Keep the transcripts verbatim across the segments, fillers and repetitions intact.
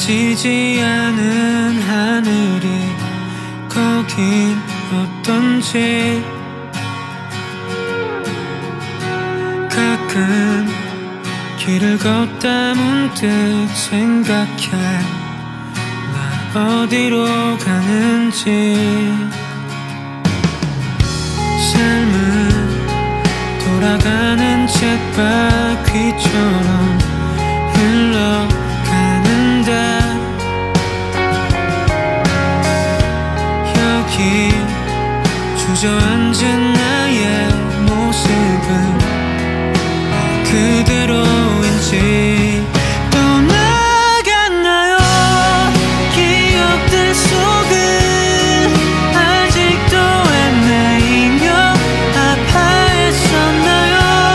보이지 않은 하늘이 거긴 어떤지 가끔 길을 걷다 문득 생각해 나 어디로 가는지 삶은 돌아가는 쳇바퀴처럼 흘러가는데 여기 주저앉은 나의 모습은 그대로인지 떠나갔나요? 기억들 속은 아직도 헤매이며 아파했었나요?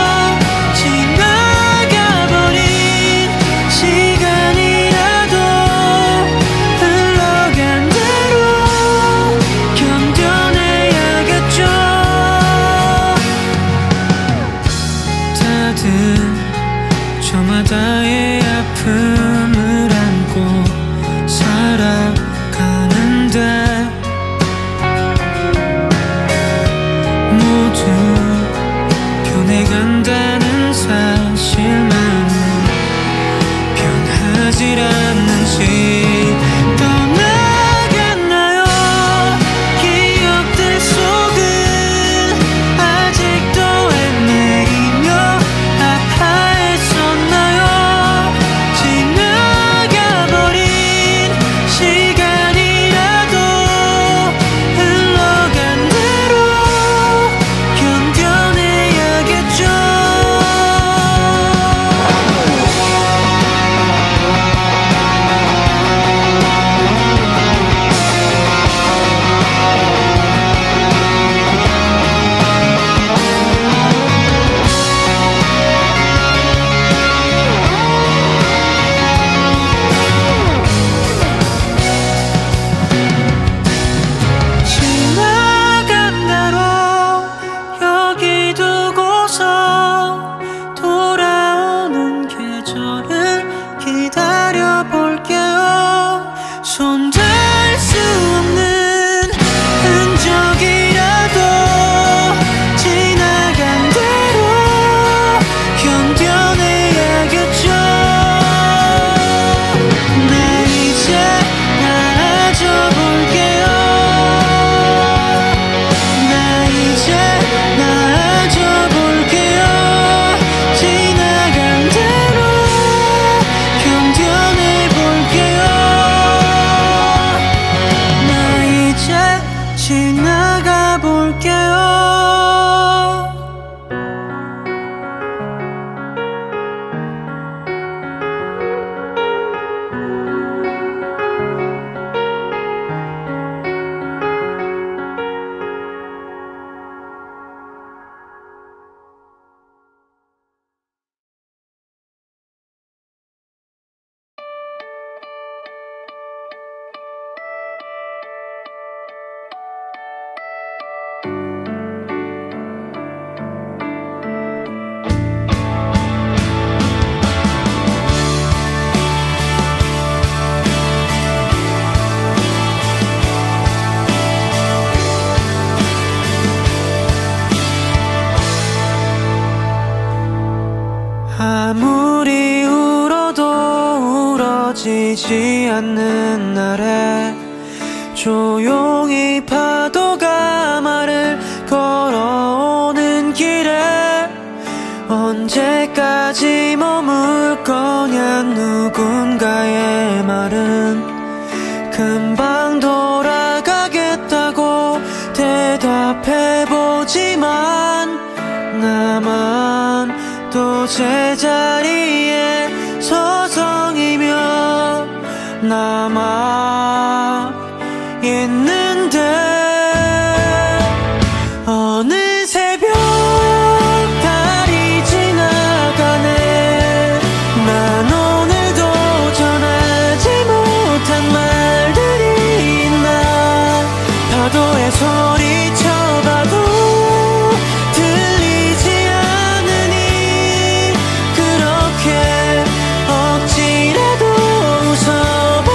지나가버린 시간이라도 흘러간 대로 견뎌내야겠죠. 다들 저마다의 아픔을 안고 살아가는데 모두 변해간다는 사실만은 변하질 않는지 떠나갔나요? 기억들 속은 아직도 헤매이며 아파했었나요? 지나가버린 시간이라도 흘러간 대로 견뎌내야겠죠. 지나간다로 여기 두고서 돌아오는 계절을 기다려볼게요. 손댈 수 없는 흔적이라도 지나간 대로 견뎌내야겠죠. 나 이제 나아져볼게요. 나 이제 나아져볼게요. 지나간 대로 견뎌내볼게요. 나 이제 지나가볼게요. 아무리 울어도 울어지지 않는 날에 조용히 파도가 말을 걸어오는 길에 언제까지 머물 거냐. 누군가의 말은 금방 돌아가겠다고 대답해보지만 나만 또 제자리에 서성이며 남아 있는데 어느 새벽 달이 지나가네. 난 오늘도 전하지 못한 말들이 있나. 파도에 소리쳐봐도 들리지 않으니 그렇게 억지라도 웃어보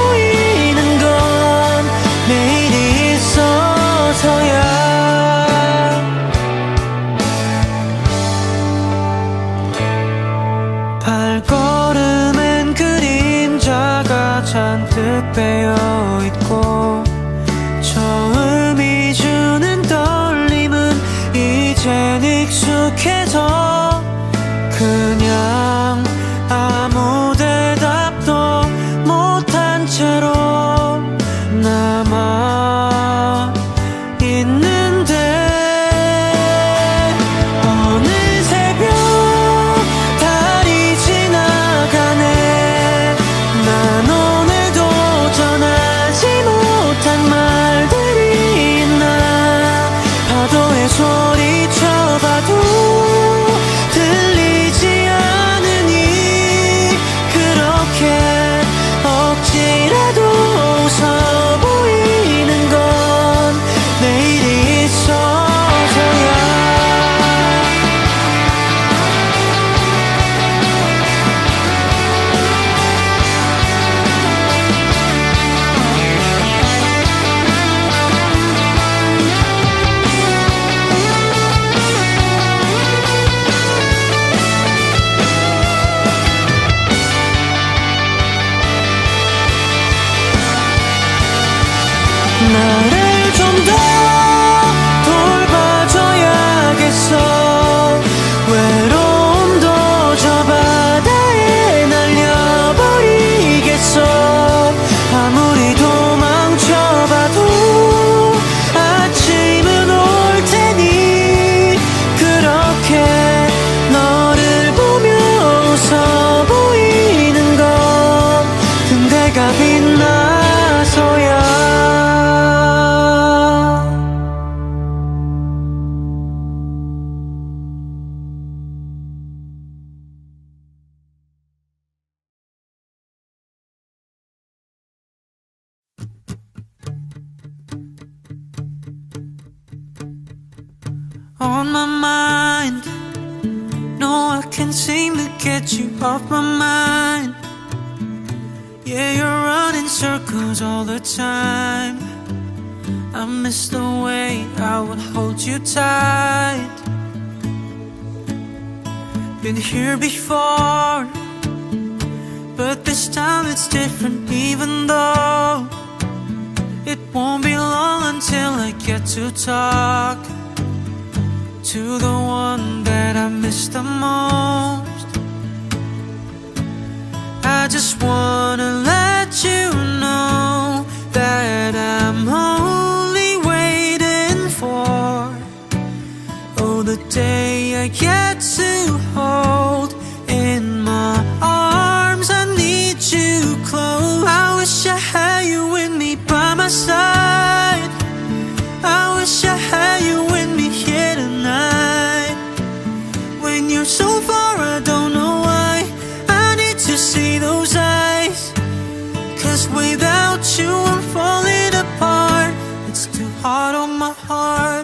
나를 좀 더 돌봐줘야겠어. 외로움도 저 바다에 날려버리겠어. 아무리 도망쳐봐도 아침은 올 테니 그렇게 너를 보며 웃어 보이는 건 등대가 빛나서야. On my mind, no, I can't seem to get you off my mind. Yeah, you're running circles all the time. I miss the way I would hold you tight. Been here before, but this time it's different. Even though it won't be long until I get to talk to the one that I miss the most. I just wanna let you know that I'm only waiting for, oh, the day I get to hold in my arms. I need you close. I wish I had you with me by my side. I wish I had you with me here tonight. When you're so far, I don't know why I need to see those eyes. Cause without you I'm falling apart. It's too hard on my heart.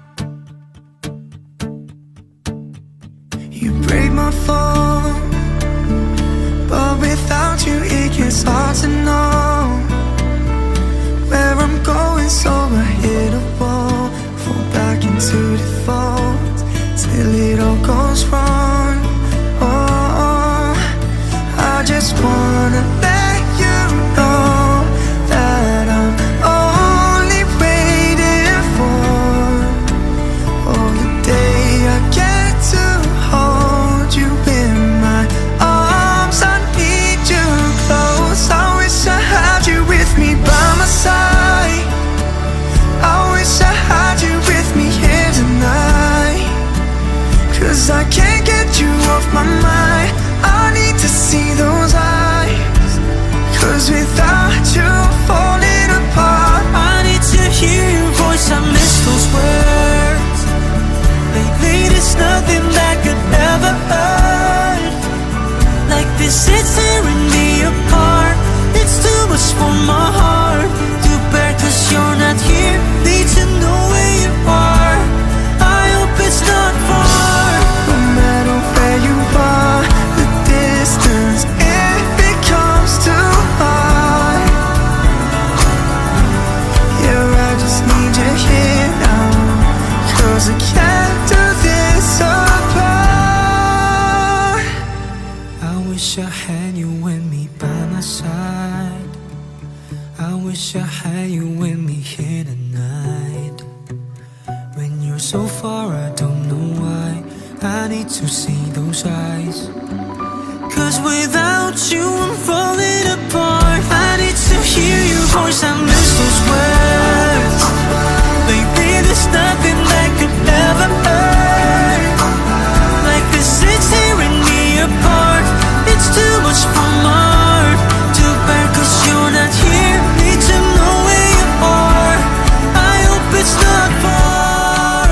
You break my fall, but without you it gets hard to know where I'm going, so I hit a wall, fall back into default till it all goes wrong. Oh, oh, I just wanna let you know that I'm only waiting for, oh, the day I get to hold you in my arms. I need you close. I wish I had you with me by my side. I wish I had you with me here tonight. Cause I can't get you off my mind. I need to see those eyes. Cause without you I'm falling apart. I need to hear your voice, I miss those words. Lately there's nothing that could ever hurt like this. It's tearing me apart. It's too much for my heart to bear. Cause you're not here, need to know where you are. I hope it's not far. No matter where you are, the distance, it becomes too hard. Yeah, I just need you here now. Cause I can't do this apart. I wish I had you with me by my side. I wish I had you with me here tonight. When you're so far, I don't know why I need to see those eyes. Cause without you I'm falling apart. I need to hear your voice, I miss those words. Baby, there's nothing that could ever hurt like this. It's tearing me apart. It's too much for my heart to bear. Cause you're not here, need to know where you are. I hope it's not far.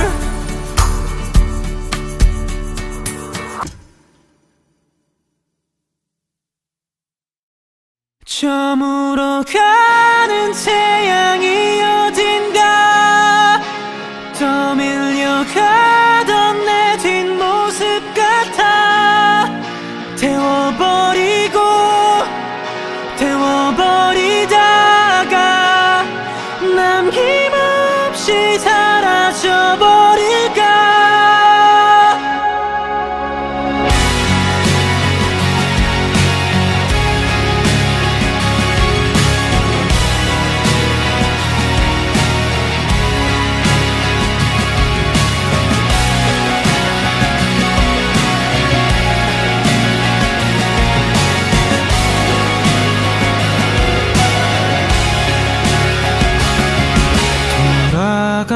저물어 가는 태양이 어딘가 더 밀려가던 내 뒷모습 같아. 태워버리고 태워버리다가 남김없이 사라져버릴까.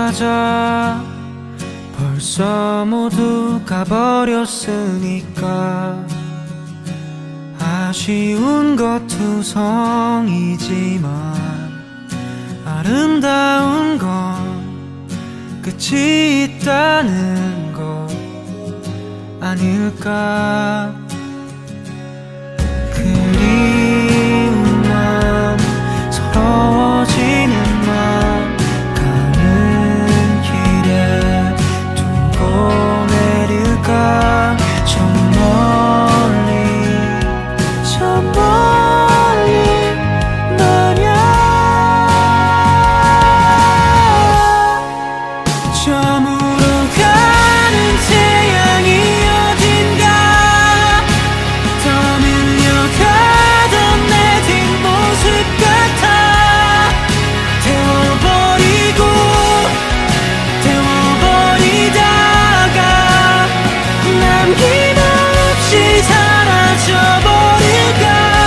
맞아 벌써 모두 가버렸으니까 아쉬운 것 투성이지만 아름다운 건 끝이 있다는 것 아닐까. 그리운 맘 서러워지는 맘 가는 길에 두고 내릴까. 저 멀리 저 멀리 말야. 저물어 가는 태양이 어딘가 더 밀려가던 내 뒷모습 같아. 태워버리고 태워버리다가 남김없이 사라져버릴까.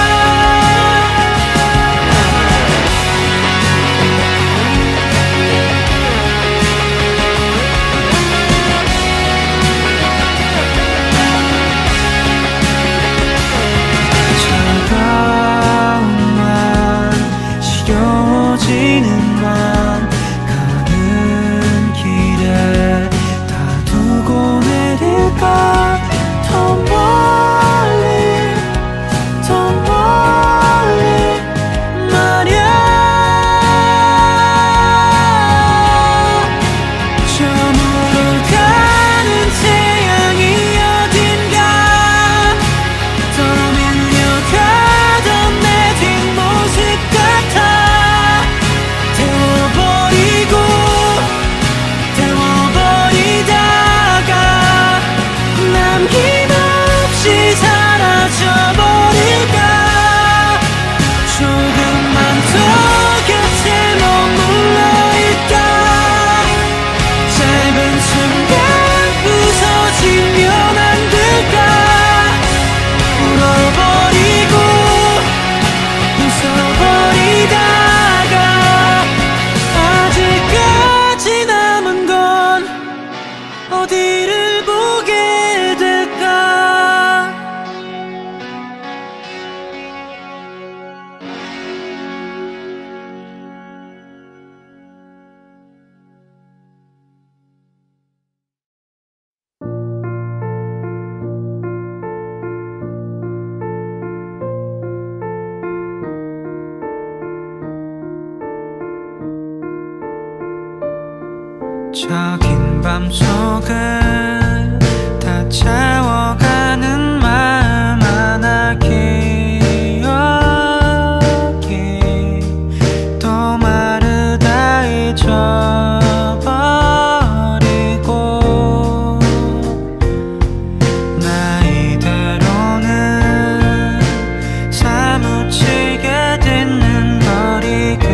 차가운 맘 시려워지는 맘 가는 길에 다 두고 내릴까. 더 멀리 더 멀리 말야. 저물어 가는 태양이 어딘가 더 밀려가던 내 뒷모습 같아. 태워버리고 태워버리다가 남김없이 사라져버릴까. 조금만 더 곁에 머물러 있다. 짧은 순간 부서지면 안 될까. 울어버리고 웃어버리다가 아직까지 남은 건 어디를 보게 될까. 저 긴 밤 속을 다 채워가는 마음 하나 기억이 또 마르다 잊어버리고 나 이대로는 사무치게 듣는 거리 그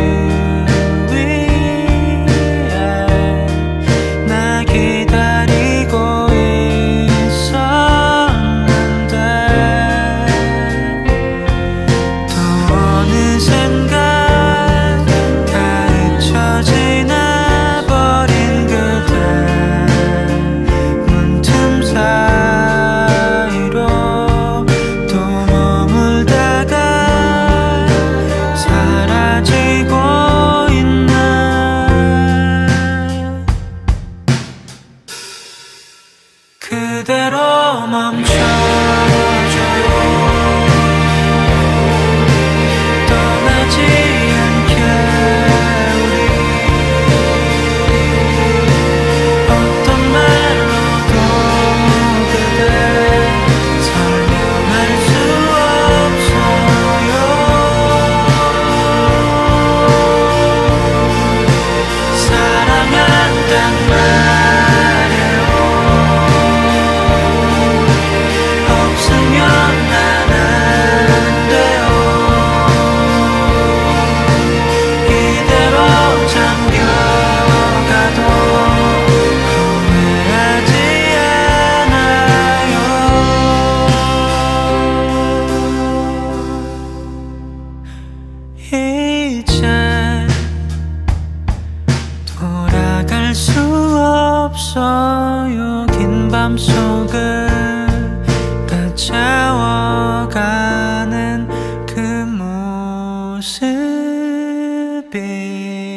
위에 나 기다리고 있어. 없어요. 긴 밤속을 채워가는 그 모습이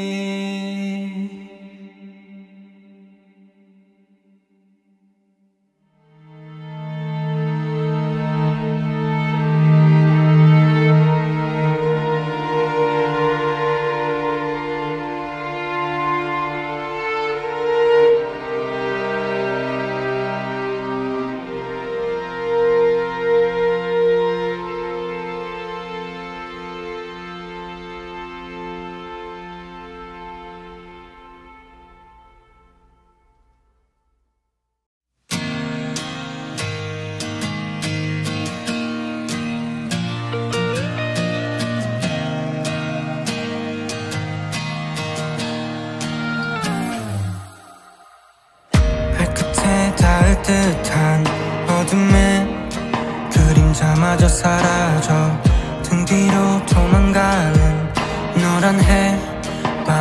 듯한 어둠에 그림자마저 사라져 등 뒤로 도망가는 너란 해발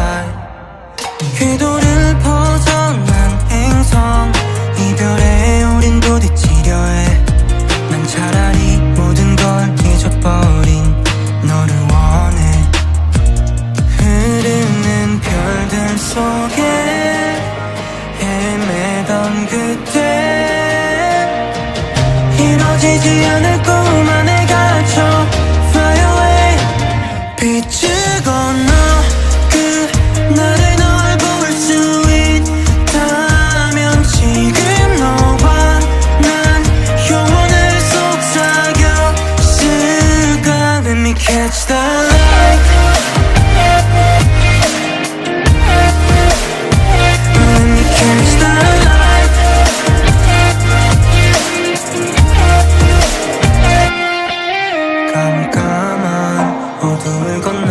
궤도를 벗어난 행성 이별에 우린 부딪히려 해 난 차라리 모든 걸 잊어버린 너를 원해 흐르는 별들 속에 헤매던 그때 이루어지지 않을 꿈 안에 갇혀 Fly away 빛을 건너 그 나를 널 볼 수 있다면 지금 너와 난 영원을 속삭였을까 Let me catch the light Catch the light 깜깜한 어둠을 건너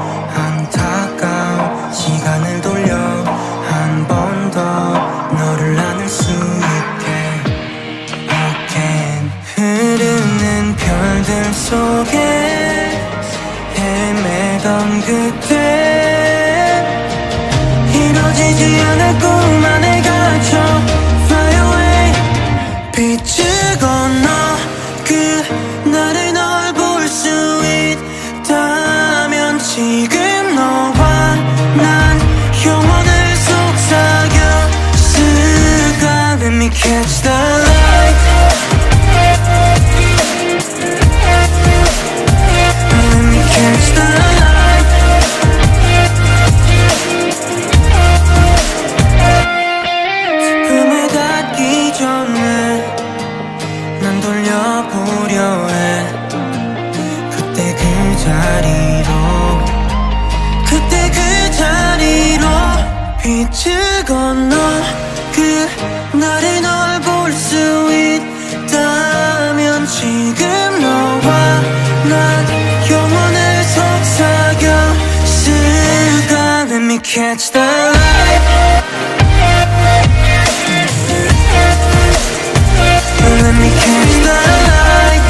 안타까운 시간을 돌려 한 번 더 너를 안을 수 있게 Again 흐르는 별들 속에 헤매던 그때 이루어지지 않을 꿈 안에 갇혀 Fly away 빛을 건너 그 나를 널 볼 수 있다면 지금 너와 난 영원을 속삭였을까 Let me catch the light Let me catch the light 꿈에 닿기 전에 난 돌려보려 해 그때 그 자리로 그때 그 자리로 빛을 건너 그 나를 널 볼 수 있다면 지금 너와 난 영원을 속삭였을까 Let me catch the light Let me catch the light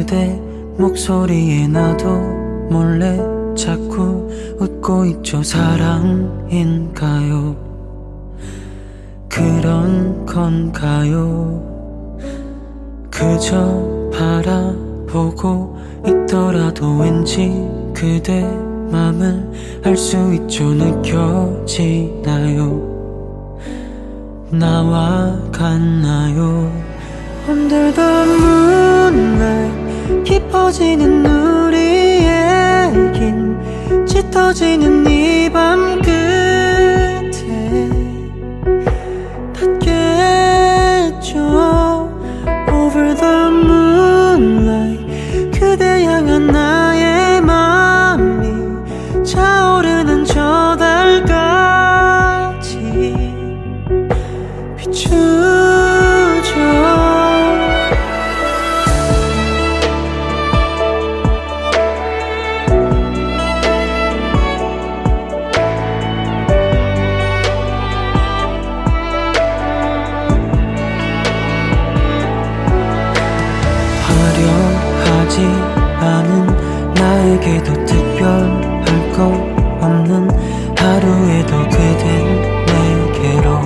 그대 목소리에 나도 몰래 자꾸 웃고 있죠. 사랑인가요? 그런 건가요? 그저 바라보고 있더라도 왠지 그대 맘을 알 수 있죠. 느껴지나요? 나와 같나요? Under the moonlight 깊어지는 우리의 긴 짙어지는 이 밤 끝에 닿겠죠. Over the moonlight 그대 향한 나의 맘이 차오르는 저 달까지 비추죠. 화려하지 않은 나에게도 특별할 것 없는 하루에도 그댄 내게로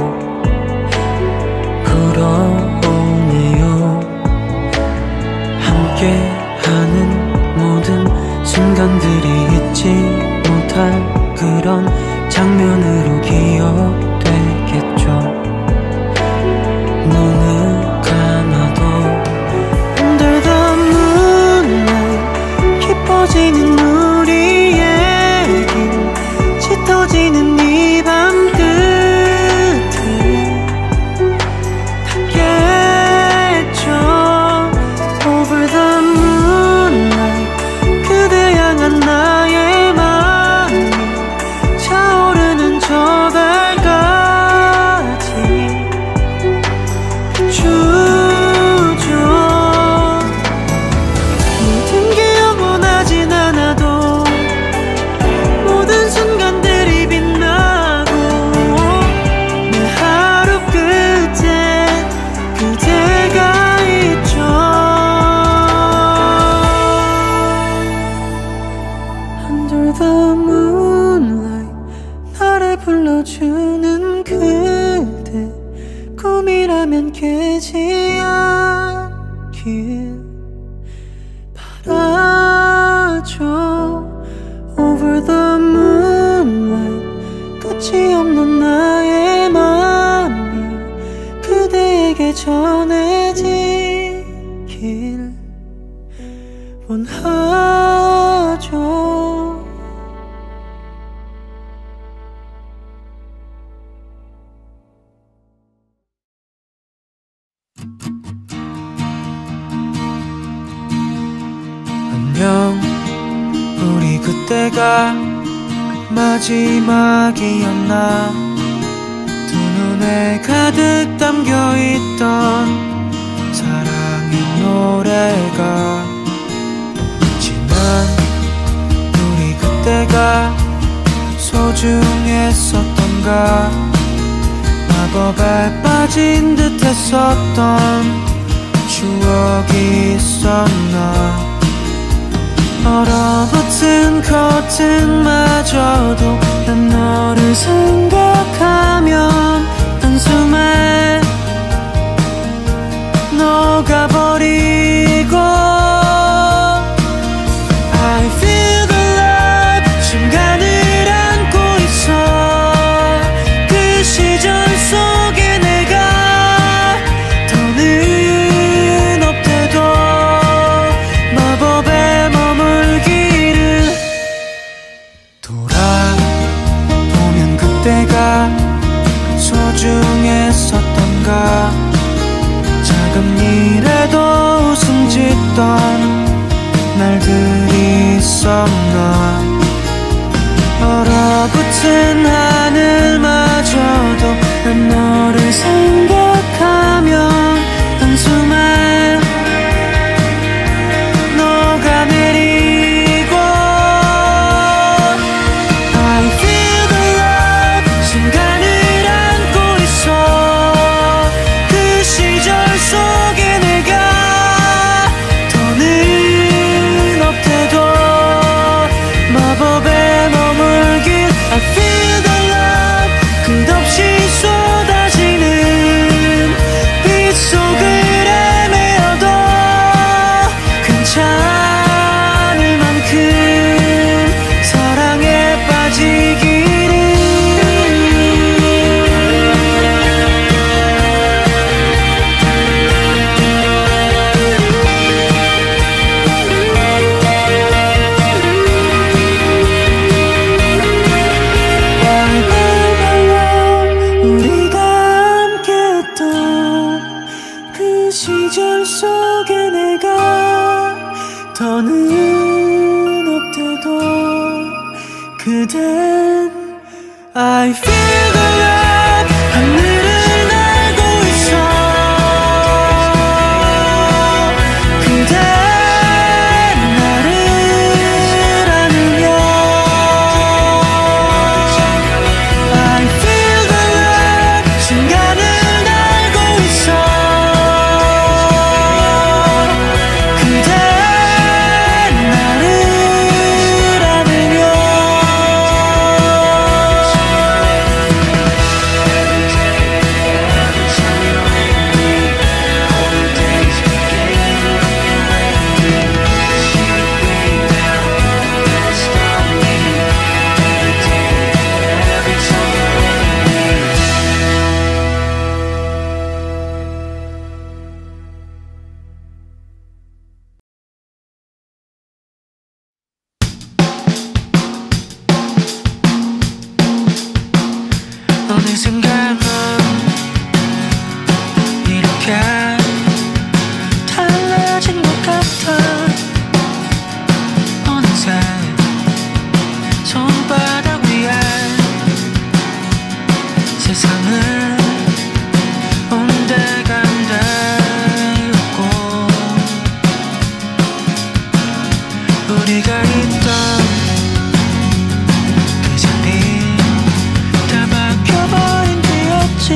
불어오네요. 함께하는 모든 순간들이 잊지 못할 그런 장면으로 기억되겠죠. 눈을 감아도 Under the moonlight 깊어지는 우리의 긴 짙어지는 이 밤 끝에 닿겠죠. Over the moonlight 그대 향한 나의 마음이 차오르는 저 달까지 비추죠. 모든 게 영원하진 않아도 모든 순간들이 빛나고 내 하루 끝에 그대가 있죠. Under the moonlight 나를 불러주는 그대 꿈이라면 깨지 않길 바라죠. Over the moonlight 끝이 없는 나의 맘이 그대에게 전해지길 원하죠. 안녕 우리 그때가 마지막이었나. 두 눈에 가득 담겨있던 사랑의 노래가 지난 우리 그때가 소중했었던가. 마법에 빠진 듯 했었던 추억이 있었나. 얼어붙은 커튼마저도 난 너를 생각하면 한숨에 녹아버리고 I feel the love 순간을 안고 있어. 그 시절 속에 내가 더는 없대도 마법에 돌아보면 그때가 소중했었던가. 작은 일에도 웃음 짓던 날들이 있었나. 얼어붙은 하늘마저도 난 너를 생각하면 한숨에 녹아내리고 I feel the love 순간을 안고 있어. 그 시절 속에 내가 더는 I feel the love 하늘을 날고 있어 그대 나를 안으며 I feel the love 순간을 날고 있어 그대 나를 안으며 어느샌가 넌 이렇게 달라진 것 같아 어느새 손바닥 위에 세상을 온데간데 웃고 우리가 있던 그 자리 다 바뀌어버린 뒤였지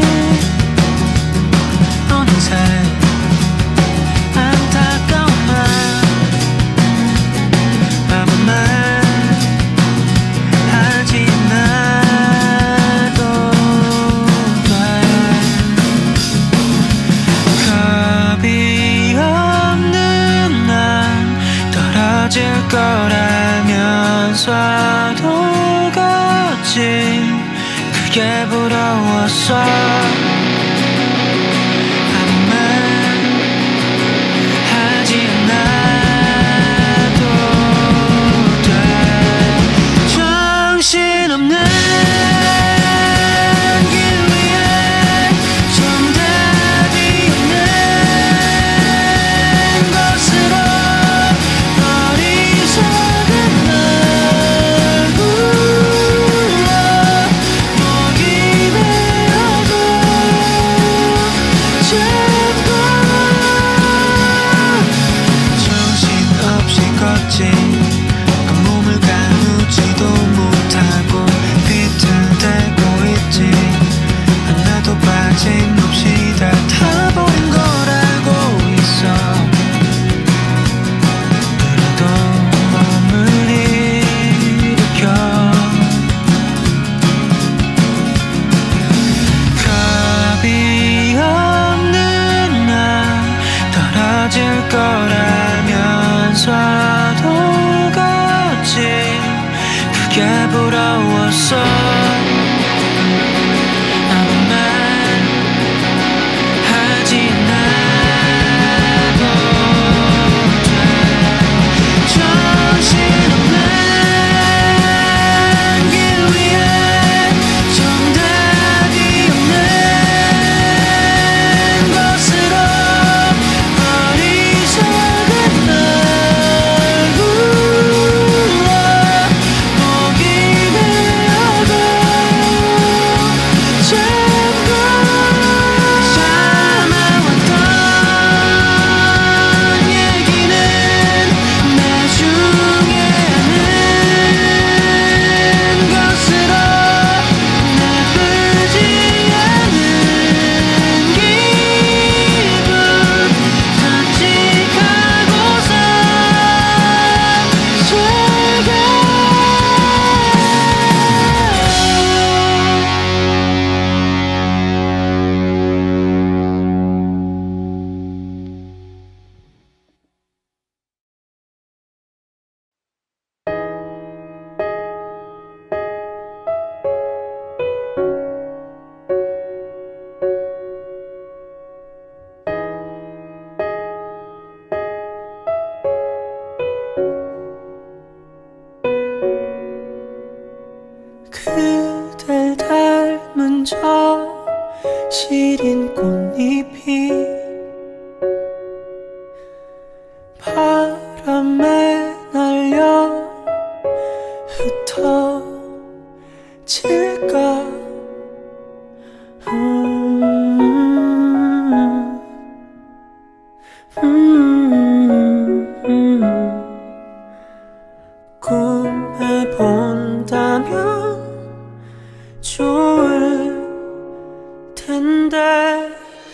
어느새 안타까운 말 아무 말 하지 않아도 돼 겁이 없는 난 떨어질 거라면서도 걷지 그게 부러웠어 아무 말 하지 않아도 돼 정신없는 길 위에 정답이 없는 것으로 어리석은 날 불러 목이 메어도 잡고 정신없이 걷지 몸을 가누지도 못하고 비틀대고 있지 하나도 빠짐없이 다 타버린 거라고 있어 그래도 몸을 일으켜 겁이 없는 나 떨어질 거라면서도 걷지 그게 부러웠어 아무 말 하지 않아도 돼 정신없는 길 위에 정답이 없는 것으로 어리석은 날 불러 목이 메어도 잡고 참아왔던 얘기는 나중에 하는 것으로 나쁘지 않은 기분 간직하고서 살게 그댈 닮은 저 시린 꽃잎이 바람에 날려 흩어질까 음, 음, 음. 꿈에 본다면 좋을 텐데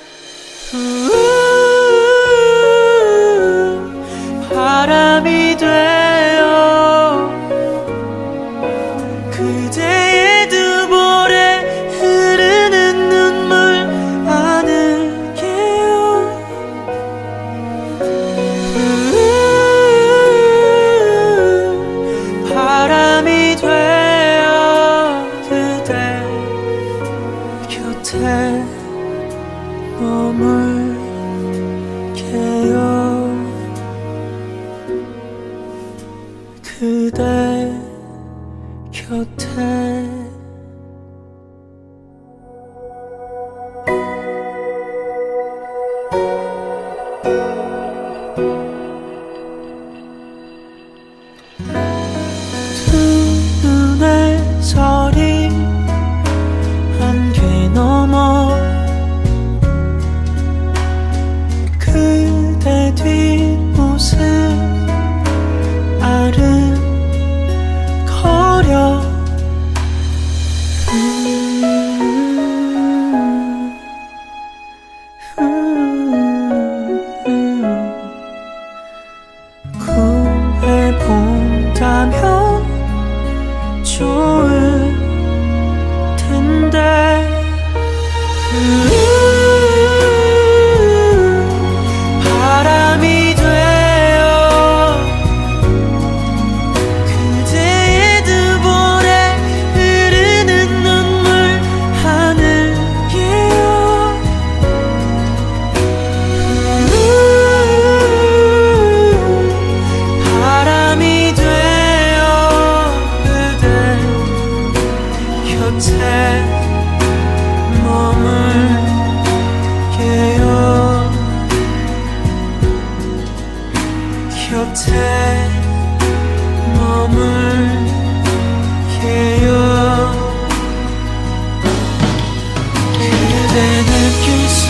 바람이 되어 그대의 두 볼에 흐르는 눈물 안을게요. 바람이 되어 그대 곁에 머물게요. 그대 곁에 두 눈의 설이 안개 넘어 그대 뒷모습 아른거려 음, 음, 음. 꿈에 본다면 좋을 텐데 음, 바람이 되어 그대의 두 볼에 흐르는 눈물 하늘게요. 바람이 되어 그대 곁에 머물게요. 곁에 머물게요. 그대 느낄 수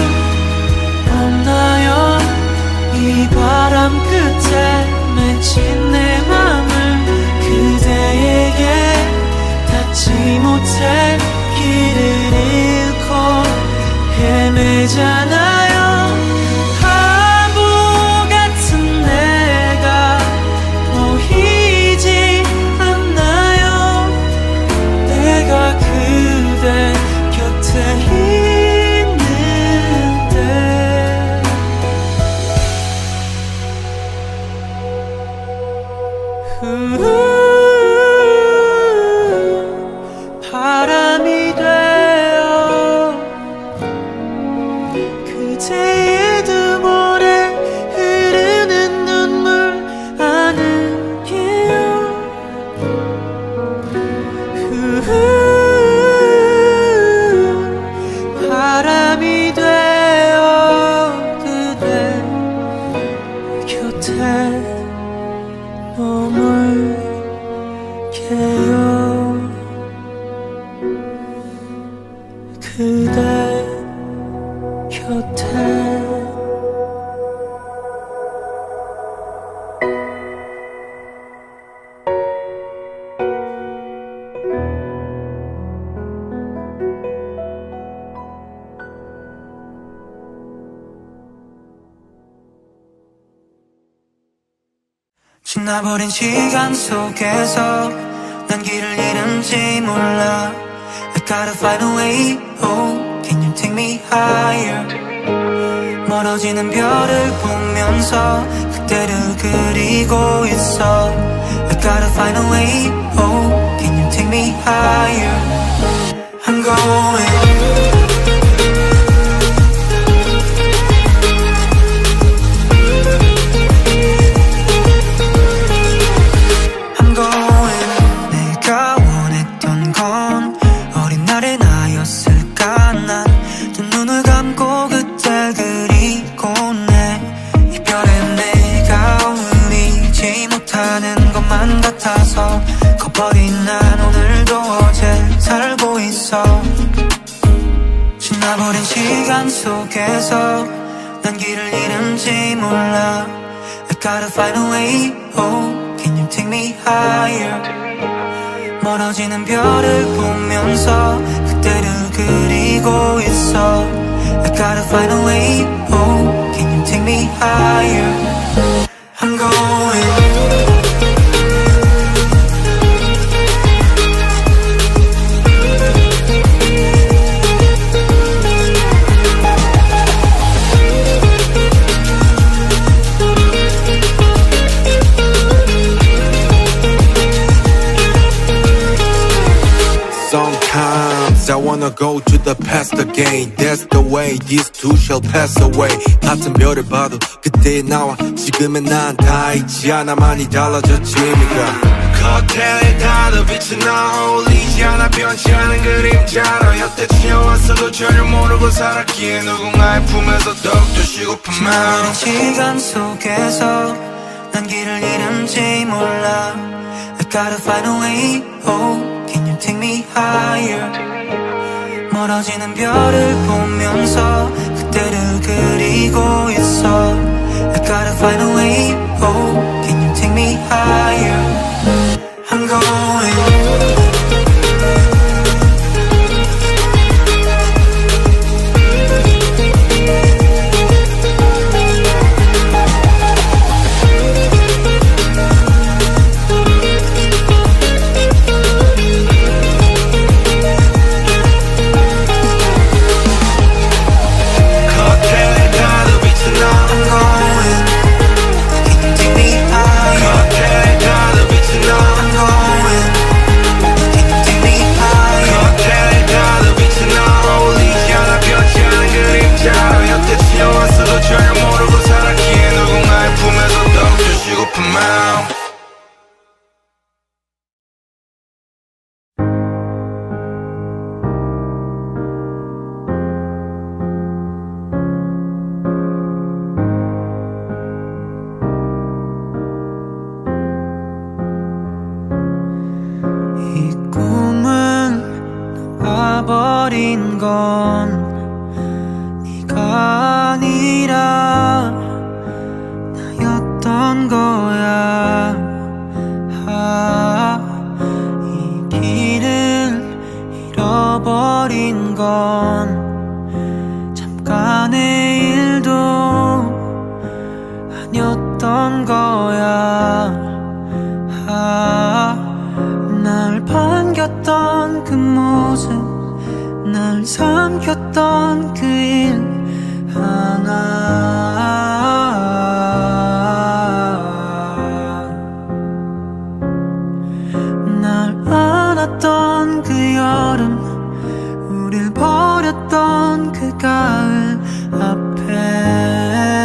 없나요? 이 바람 끝에 맺힌 내 맘을 그대에게 닿지 못해 길을 잃고 헤매잖아요. 바보 같은 내가 보이지 않나요? 내가 그대 곁에 있는데 바람이 되어 그대의 두 볼에 흐르는 눈물 안을게요. 바람이 되어 그대 곁에 머물게요. 그대 곁에 지나버린 시간 속에서 난 길을 잃은지 몰라. I gotta find a way, oh, can you take me higher? 멀어지는 별을 보면서 그때를 그리고 있어. I gotta find a way, oh, can you take me higher? I'm going 버린 난 오늘도 어제 살고 있어. 지나버린 시간 속에서 난 길을 잃은지 몰라. I gotta find a way, oh, can you take me higher. 멀어지는 별을 보면서 그때를 그리고 있어. I gotta find a way, oh, can you take me higher. I'm going. Sometimes I wanna go to the past again. That's the way these two shall pass away. 같은 별을 봐도 그때의 나와 지금의 난 다 있지 않아. 많이 달라졌지 네가. 커튼에 닿는 빛은 나 어울리지 않아. 변치 않은 그림자로 여태 지어왔어도 전혀 모르고 살았기에 누군가의 품에서 더욱더 쉬고픈 마음. 시간 속에서 난 길을 잃은지 몰라. I gotta find a way, oh, can you take me higher. 멀어지는 별을 보면서 그때를 그리고 있어. I gotta find a way, oh, can you take me higher. I'm going. 전혀 모르고 살았기에 누군가의 품에서 더욱더 쉬고픈 마음. 이 꿈은 놓아버린 건 네가 아니라 나였던 거야. 아, 이 길을 잃어버린 건 잠깐의 일도 아니었던 거야. 아, 날 반겼던 그 모습, 날 삼켰던 그 일 하나. 날 안았던 그 여름, 우릴 버렸던 그 가을 앞에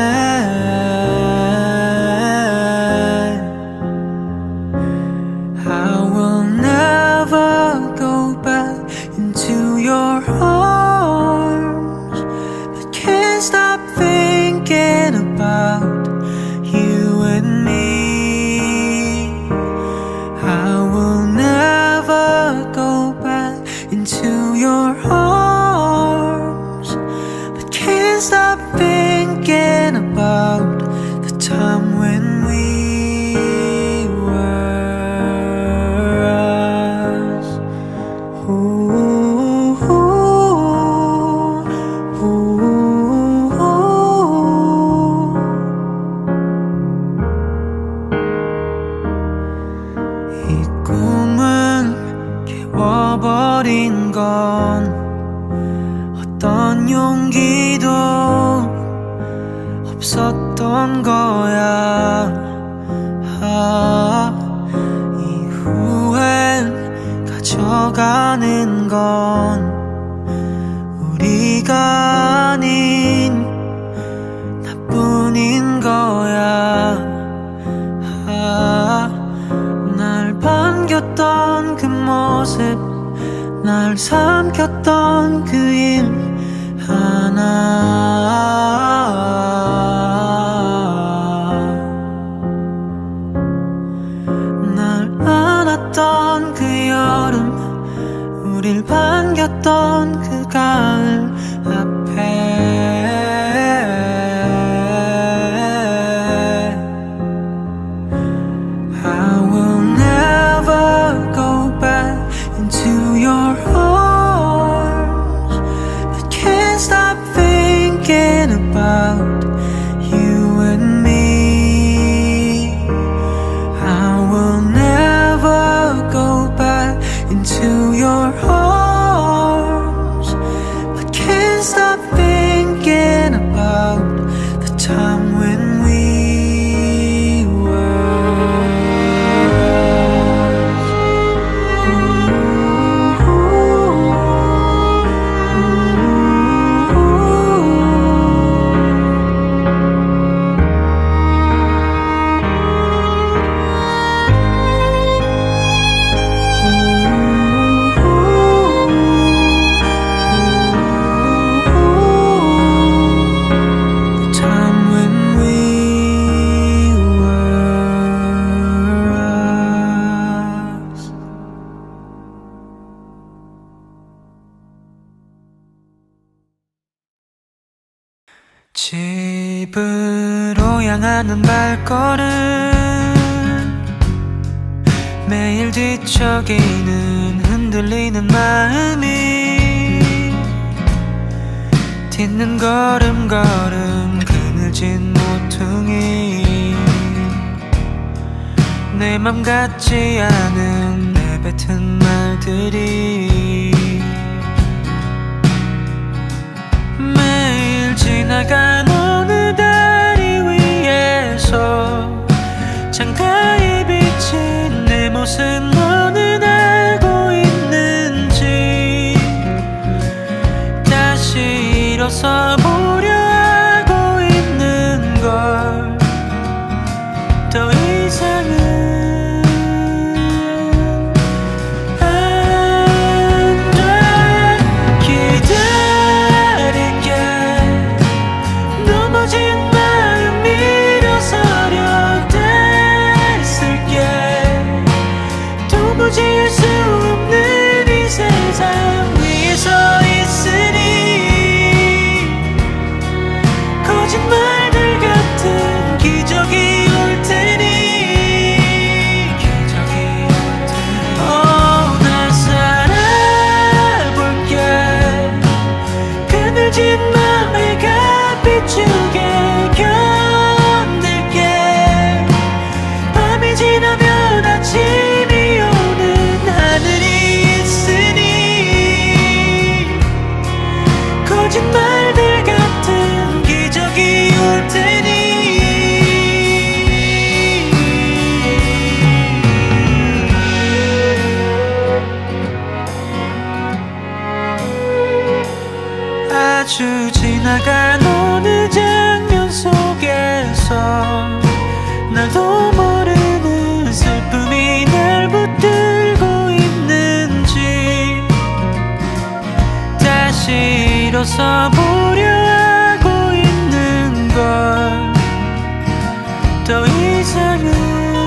I will never go back into your arms, but can't stop thinking about you and me. I will never go back into your arms, but can't stop thinking about the time when we were us. Ooh, ooh, ooh, ooh. 이 꿈은 깨워버린 건 어떤 용기도 없었던 거야. 아, 이후엔 가져가는 건 우리가 아닌 나뿐인 거야. 아, 날 반겼던 그 모습, 날 삼켰던 그 일 하나. 날 안았던 그 여름, 우릴 반겼던 안겼던 그 가을 앞에 I will never go back into your arms, but can't stop thinking about you and me. I will never go back into your arms, but can't stop thinking about the time when we were. 집으로 향하는 발걸음, 매일 뒤척이는 흔들리는 마음이 딛는 걸음걸음 그늘진 모퉁이, 내 맘 같지 않은 내뱉은 말들이 매일 지나간 어느 다리 위에서 창가에 비친 내 모습 너는 알고 있는지. 다시 일어서 보려 하고 있는 걸 더 이상은 지을 수 없는 이 세상 위에 서 있으니 거짓말들 같은 기적이 올 테니 기적이 올 테니 oh, 날 살아볼게. 그늘진 맘 해가 비추게 견딜게. 밤이 지나면 아침이 거짓말들 같은 기적이 올 테니 아주 지나간 어느 장면 속에서 나도 모르는 슬픔이 날 붙들고 있는지. 다시 일어서 보려 하고 있는 걸 더 이상은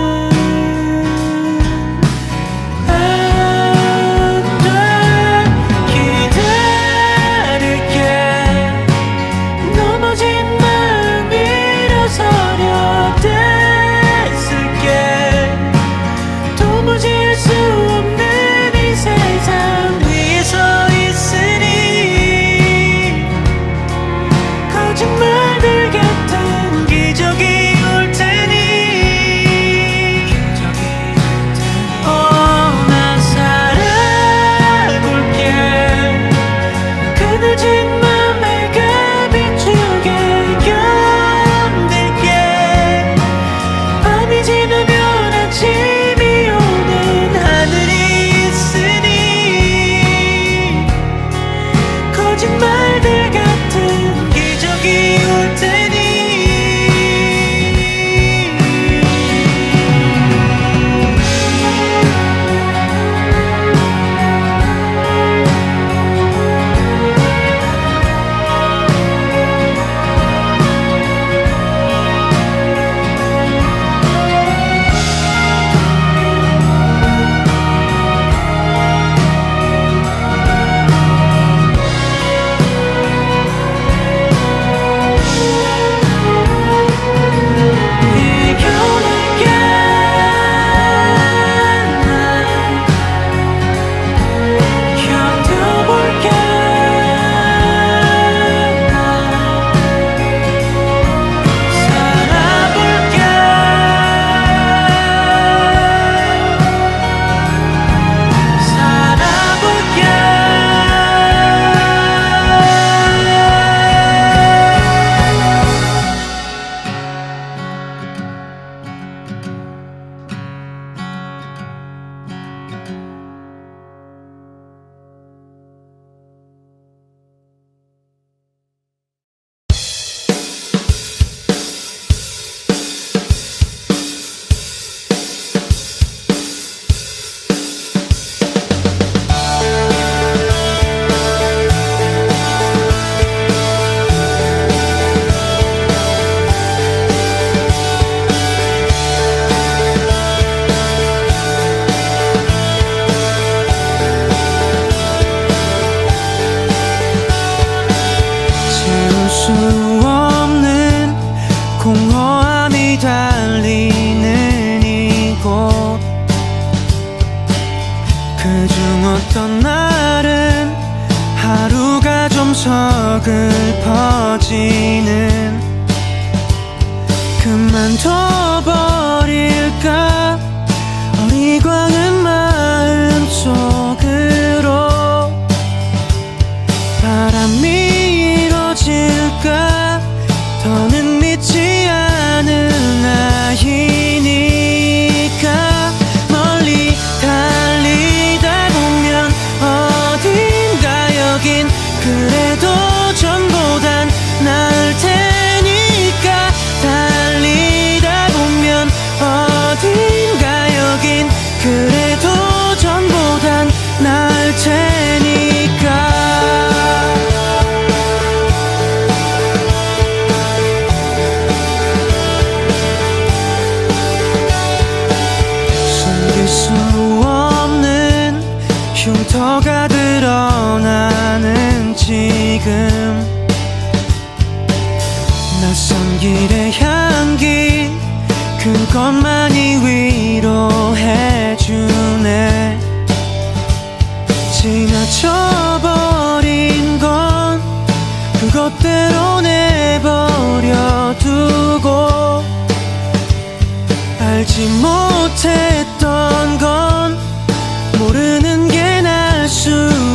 거짓말들 같은 기적이 올 테니 oh, 나 살아볼게. 그늘진 맘 해가 비추게 견딜게. 밤이 지나면 아침이 오는 하늘이 있으니 거짓말들 같은 기적이 올 테니 구석을 퍼지는 그만둬버릴까 어리광은 마음 속으로 바람이 이뤄질까 더는 믿지 않은 아이니까 멀리 달리다 보면 어딘가 여긴 그래도 전보단 나을 테니까 달리다 보면 어딘가 여긴 그래도 전보단 나을 테니까 숨길 수 없는 흉터가 드러나는 지금 낯선 길의 향기 그것만이 위로해주네 지나쳐버린 건 그것대로 내버려 두고 알지 못했던 건 모르는 게 날 수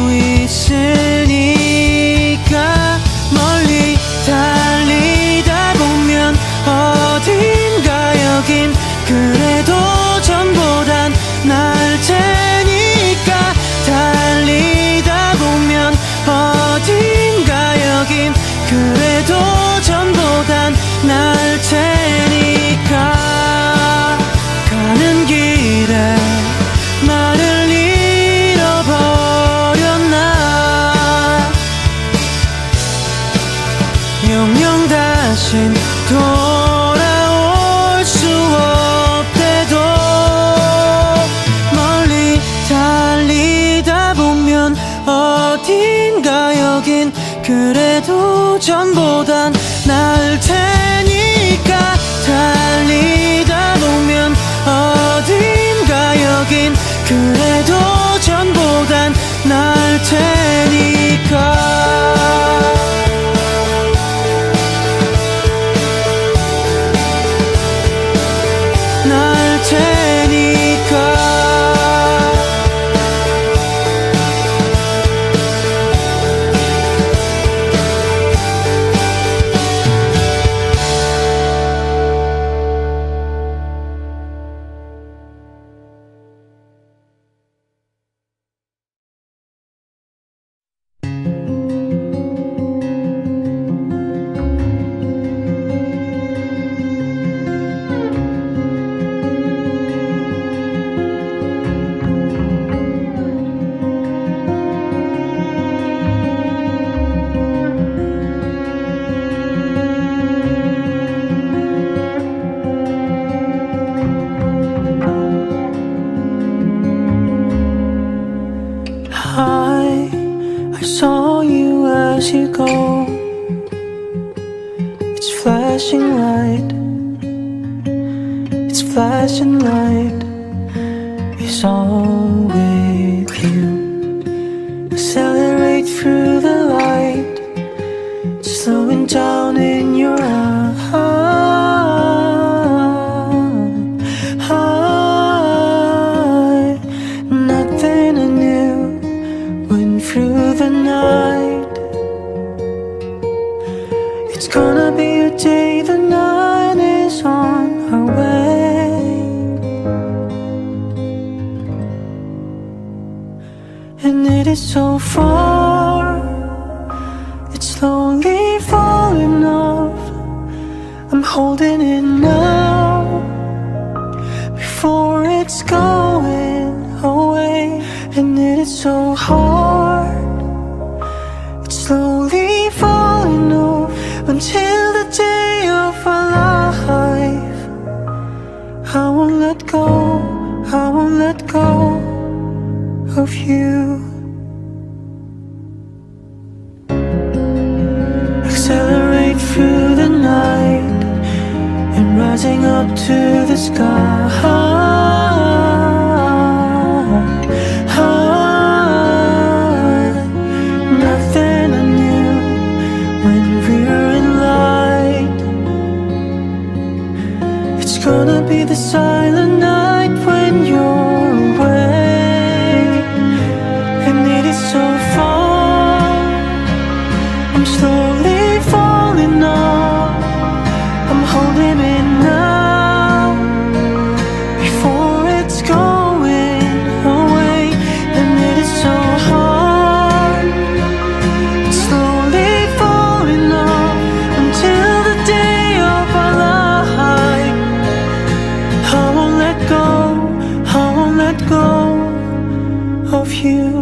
있으니까 멀리 달리다 보면 어딘가 여긴 그래도 전보단 나을 테니까 달리다 보면 어딘가 여긴 그래도 전보단 나을 테니까 가는 길에 나를 잃어버렸나 영영 다신 돌아올 수 없대도 멀리 달리다 보면 어딘가 여긴 그래도 전보단 나을 테니까 달리다 보면 어딘가 여긴 그래도 전보단 나을 테니까 나을 테니까 flashing light, it's flashing light, it's all with you. Accelerate through the light, slowing down in your eye. Nothing I knew went through the night. It's gonna be a day the night is on our way, and it is so far, it's slowly falling off. I'm holding it now before it's going away, and it is so hard, it's slowly falling off until the day of our life. I won't let go, I won't let go of you. Accelerate through the night and rising up to the sky. Nothing I knew when we're in light. It's gonna be the silent night when you're away, and it is so far. I'm slowly falling off. I'm holding it now before it's going away, and it is so hard. It's slowly falling off until the day of our life. I won't let go, I won't let go of you.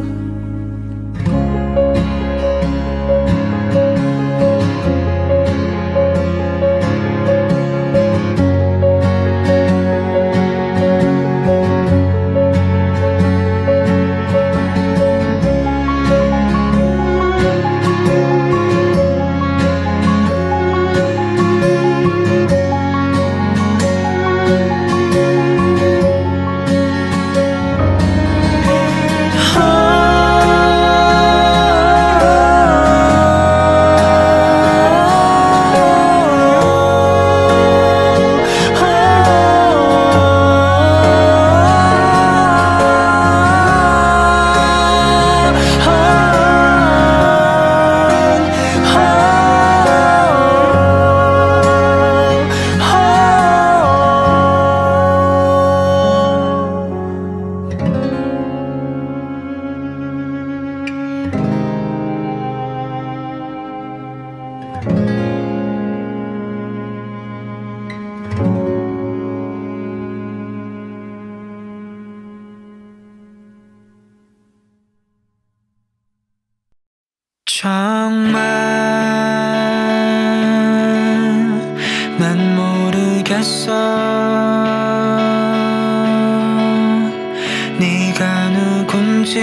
정말 난 모르겠어. 네가 누군지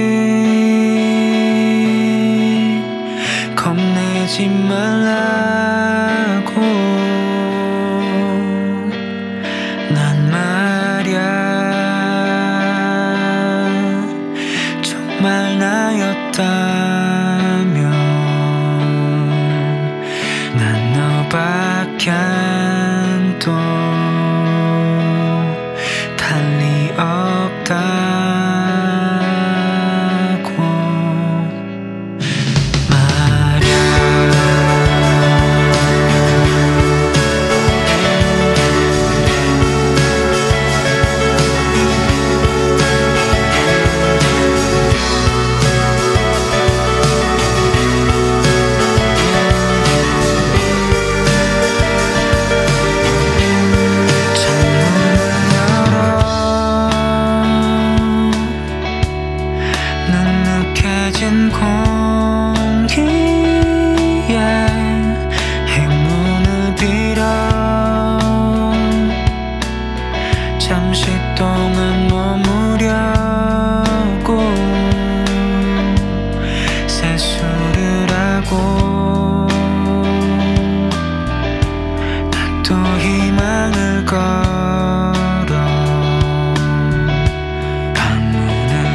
겁내지 말라고. 난 말야 정말 나였다면 난 너밖엔 또 달리 없다고 말야. 눅눅해진 공기에 행운을 빌어 잠시 동안 머무려고 세수를 하고 나 또 희망을 걸어 방문을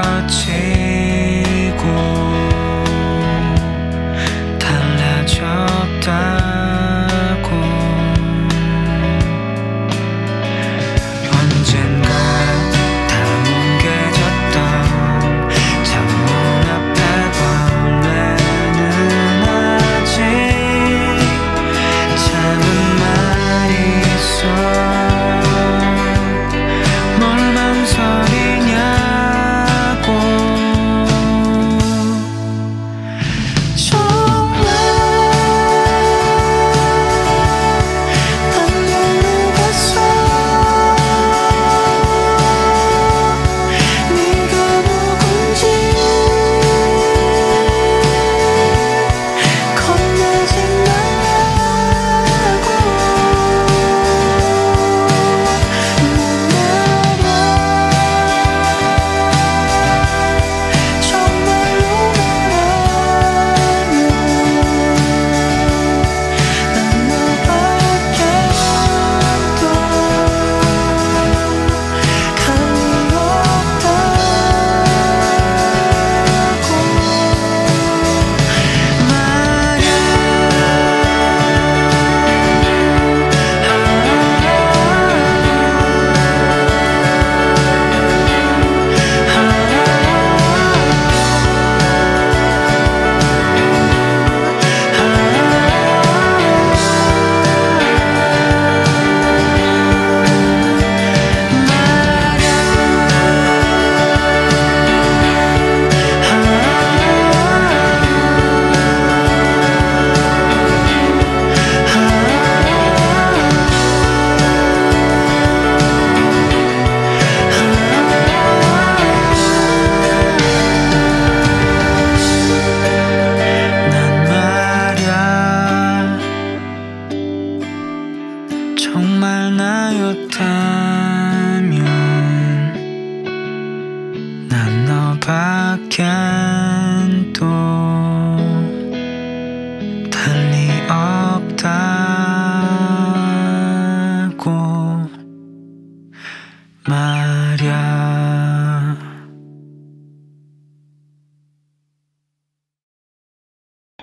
젖히고 달라졌다고. 언젠가 다 뭉개졌던 창문 앞에 벌레는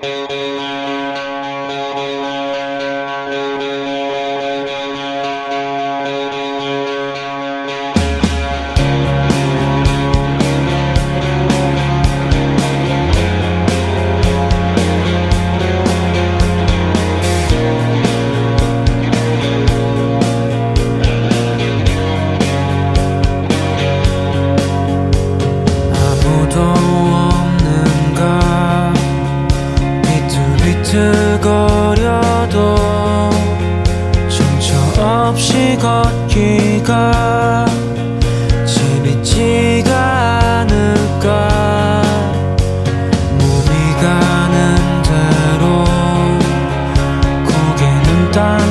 비틀거려도 정처 없이 걷기가 재밌지가 않을까. 몸이 가는 대로 고개는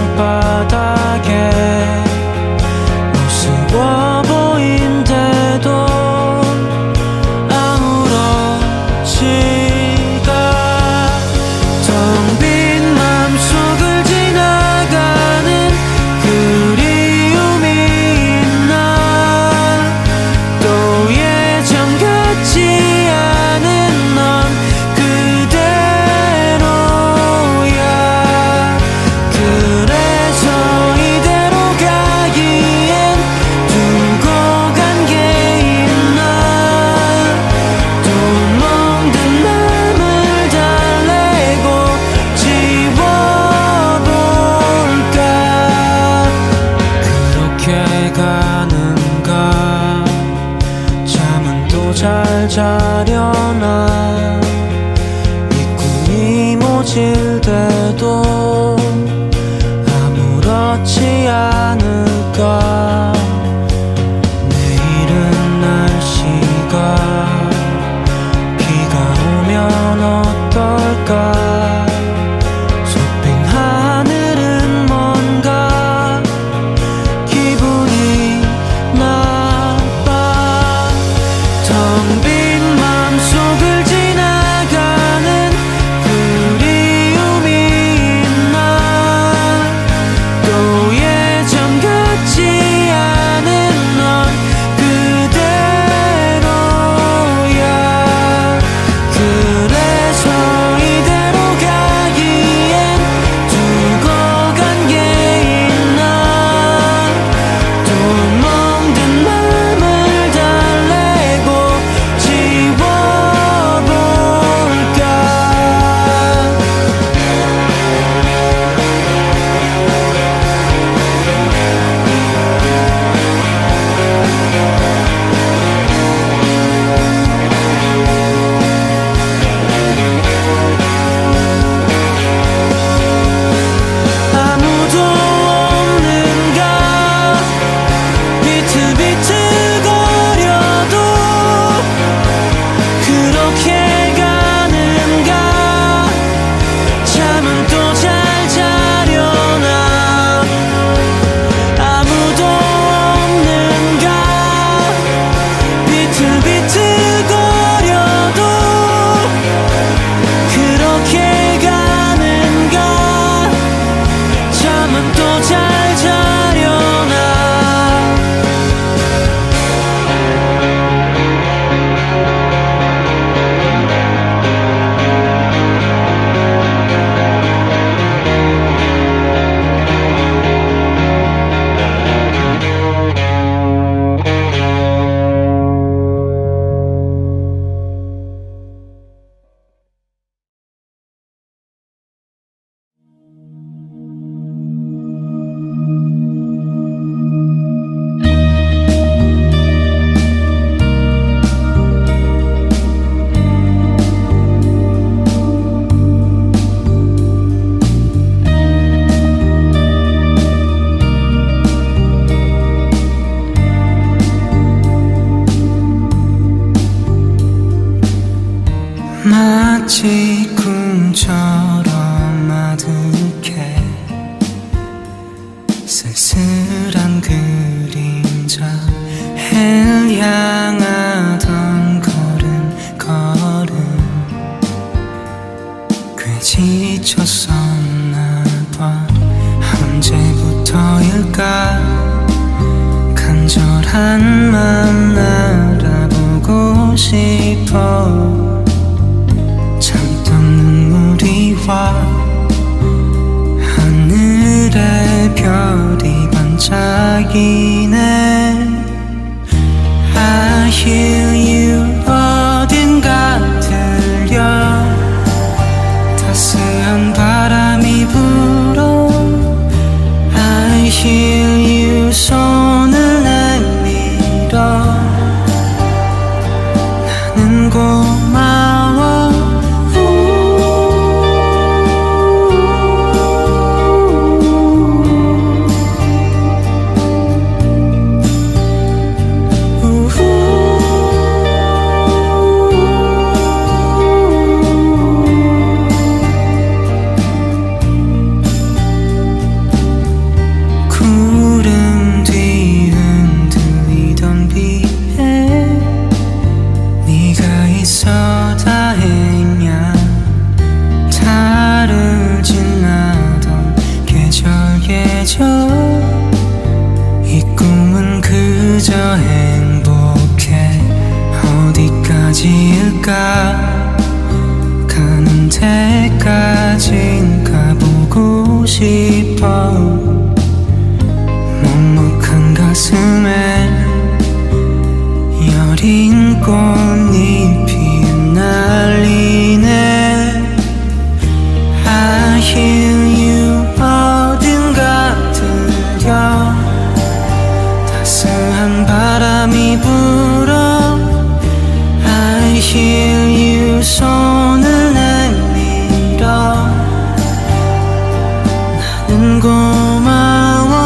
땅바닥에 우스워 보인대도 잘 자려나. 이 꿈이 모질 때도 아무렇지 않을까. 내일은 날씨가 비가 오면 어떨까. 솟빈 하늘은 뭔가 기분이 나빠. 텅 빈 맘속을 지나가는 그리움이 있나. 또 예전 같지 않은 넌 그대로야. 그래서 이대로 가기엔 두고 간 게 있나. 또 멍든 맘을 달래고 지워볼까. 아무도 없는가. 비틀비틀거려도 그렇게 가는가. 잠은 또 잘 자려나. 아무도 없는가. 비틀비틀거려도 그렇게 가는가. 잠은 또 잘 자려나. 마치 꿈처럼 아득해 쓸쓸한 그림자. 해를 향하던 걸음 걸음 꽤 지쳤었나 봐. 언제부터일까 간절한 맘 알아보고 싶어. 참던 눈물이 기다리네. I hear you 어딘가 들려. 따스한 바람이 불어. I hear you 손을 내밀어. 나는 고마워. 구름 뒤 흔들리던 비에 네가 있어 다행이야. 달을 지나던 계절 계절 이 꿈은 그저 행복해. 어디까지일까? 가는 데까진 가보고 싶어. 먹먹한 가슴에 여린 꽃잎이 날리네. I hear you 어딘가 들려. 따스한 바람이 불어. I hear you 손을 내밀어. 나는 고마워.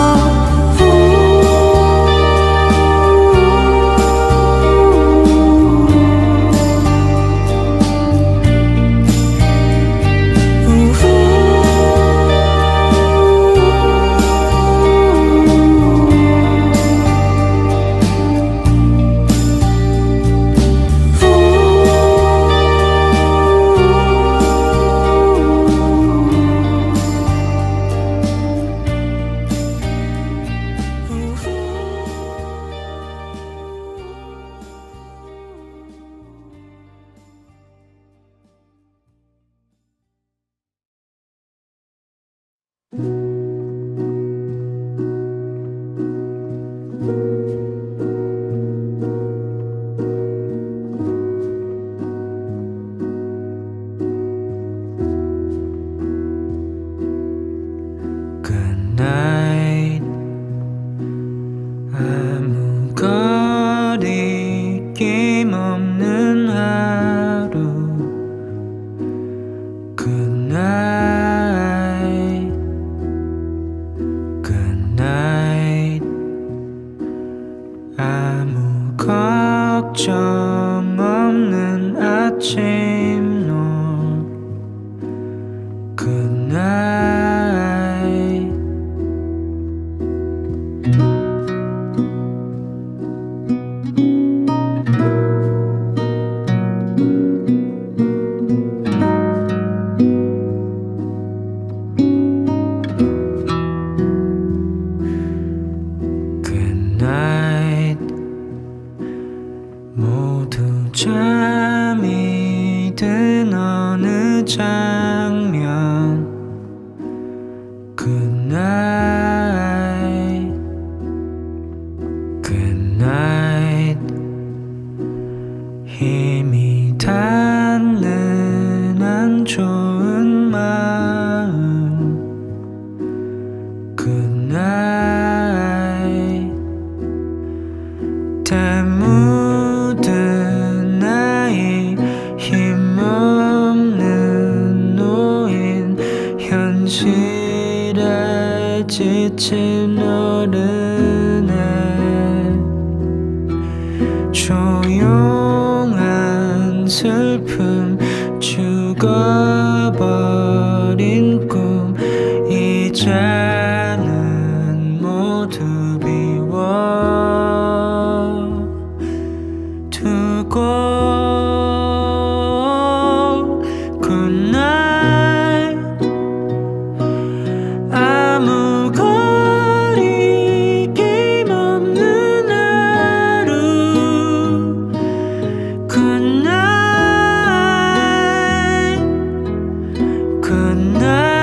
Good night.